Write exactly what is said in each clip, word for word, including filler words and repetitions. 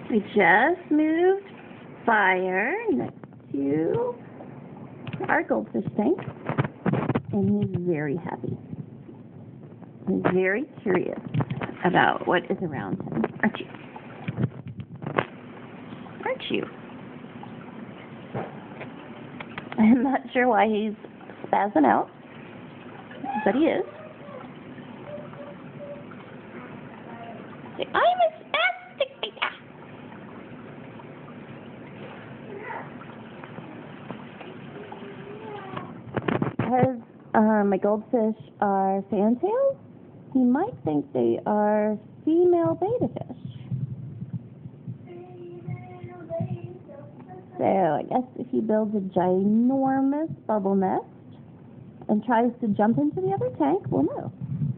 We just moved fire next to our goldfish tank, and he's very happy. He's very curious about what is around him. Aren't you? Aren't you? I'm not sure why he's spazzing out, but he is. Say, I'm a spastic beta. Because uh, my goldfish are fantails, he might think they are female beta fish. So I guess if he builds a ginormous bubble nest and tries to jump into the other tank, we'll know.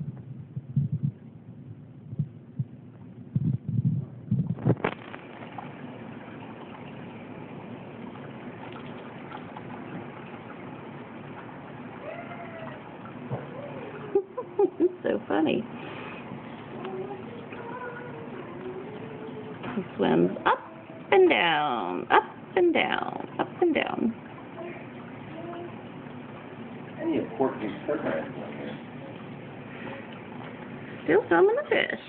It's so funny. He swims up and down, up and down, up and down. Any important programs on here? Still filming the fish.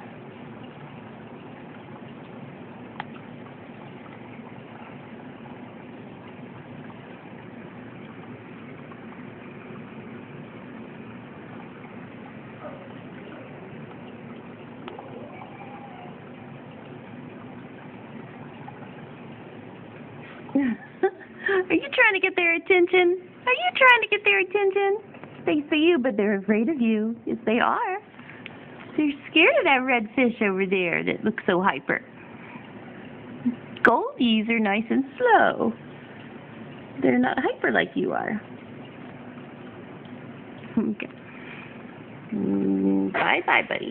Are you trying to get their attention? Are you trying to get their attention? They see you, but they're afraid of you. Yes, they are. They're scared of that red fish over there that looks so hyper. Goldies are nice and slow. They're not hyper like you are. Okay. Mm, bye-bye, buddy.